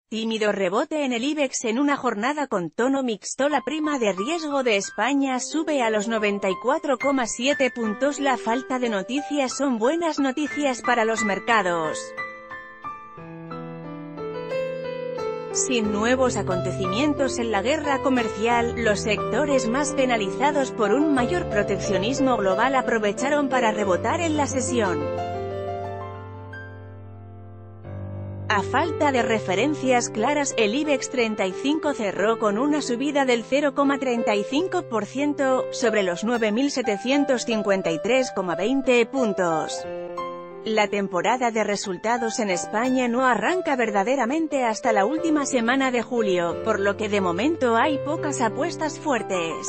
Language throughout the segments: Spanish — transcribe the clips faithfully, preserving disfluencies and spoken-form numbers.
Tímido rebote en el IBEX en una jornada con tono mixto. La prima de riesgo de España sube a los noventa y cuatro coma siete puntos. La falta de noticias son buenas noticias para los mercados. Sin nuevos acontecimientos en la guerra comercial, los sectores más penalizados por un mayor proteccionismo global aprovecharon para rebotar en la sesión. A falta de referencias claras, el IBEX treinta y cinco cerró con una subida del cero coma treinta y cinco por ciento, sobre los nueve mil setecientos cincuenta y tres coma veinte puntos. La temporada de resultados en España no arranca verdaderamente hasta la última semana de julio, por lo que de momento hay pocas apuestas fuertes.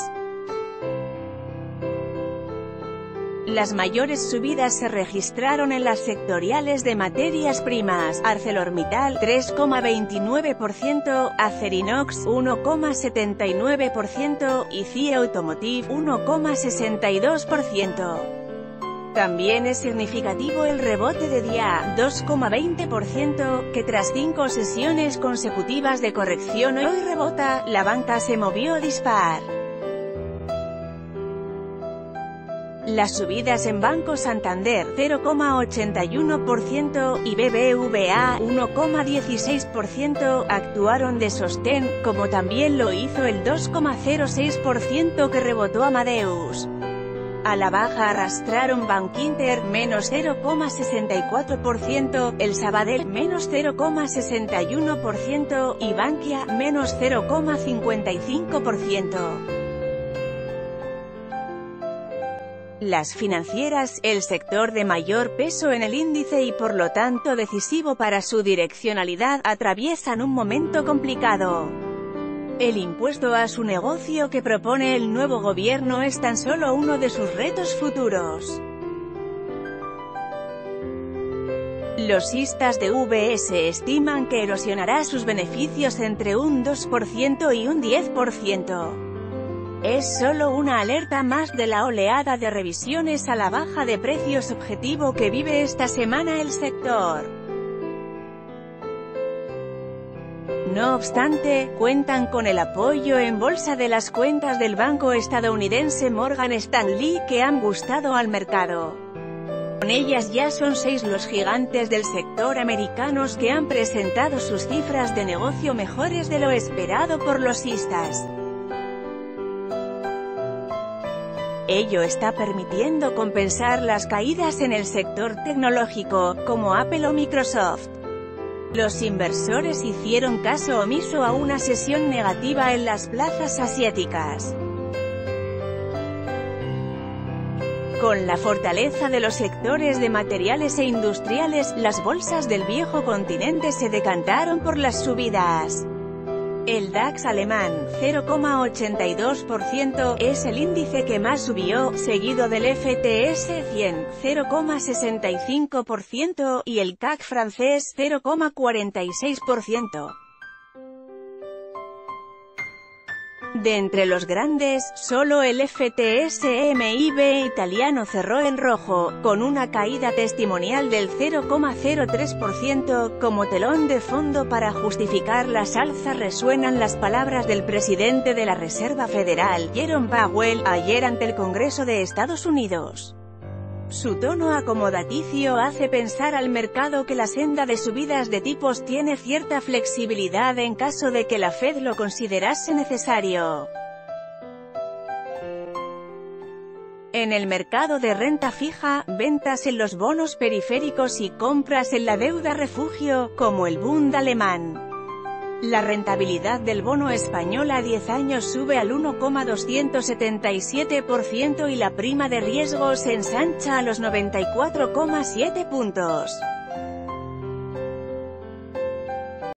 Las mayores subidas se registraron en las sectoriales de materias primas: ArcelorMittal tres coma veintinueve por ciento, Acerinox uno coma setenta y nueve por ciento y C I E Automotive uno coma sesenta y dos por ciento. También es significativo el rebote de D I A, dos coma veinte por ciento, que tras cinco sesiones consecutivas de corrección hoy rebota. La banca se movió a dispar. Las subidas en Banco Santander cero coma ochenta y uno por ciento y B B V A uno coma dieciséis por ciento actuaron de sostén, como también lo hizo el dos coma cero seis por ciento que rebotó Amadeus. A la baja arrastraron Bankinter, menos cero coma sesenta y cuatro por ciento, el Sabadell, menos cero coma sesenta y uno por ciento, y Bankia, menos cero coma cincuenta y cinco por ciento. Las financieras, el sector de mayor peso en el índice y por lo tanto decisivo para su direccionalidad, atraviesan un momento complicado. El impuesto a su negocio que propone el nuevo gobierno es tan solo uno de sus retos futuros. Los istas de V S estiman que erosionará sus beneficios entre un dos por ciento y un diez por ciento. Es solo una alerta más de la oleada de revisiones a la baja de precios objetivo que vive esta semana el sector. No obstante, cuentan con el apoyo en bolsa de las cuentas del banco estadounidense Morgan Stanley, que han gustado al mercado. Con ellas ya son seis los gigantes del sector americanos que han presentado sus cifras de negocio mejores de lo esperado por los istas. Ello está permitiendo compensar las caídas en el sector tecnológico, como Apple o Microsoft. Los inversores hicieron caso omiso a una sesión negativa en las plazas asiáticas. Con la fortaleza de los sectores de materiales e industriales, las bolsas del viejo continente se decantaron por las subidas. El DAX alemán, cero coma ochenta y dos por ciento, es el índice que más subió, seguido del F T S cien, cero coma sesenta y cinco por ciento, y el C A C francés, cero coma cuarenta y seis por ciento. De entre los grandes, solo el F T S M I B italiano cerró en rojo, con una caída testimonial del cero coma cero tres por ciento, como telón de fondo para justificar las alzas resuenan las palabras del presidente de la Reserva Federal, Jerome Powell, ayer ante el Congreso de Estados Unidos. Su tono acomodaticio hace pensar al mercado que la senda de subidas de tipos tiene cierta flexibilidad en caso de que la Fed lo considerase necesario. En el mercado de renta fija, ventas en los bonos periféricos y compras en la deuda refugio, como el Bund alemán. La rentabilidad del bono español a diez años sube al uno coma doscientos setenta y siete por ciento y la prima de riesgo se ensancha a los noventa y cuatro coma siete puntos.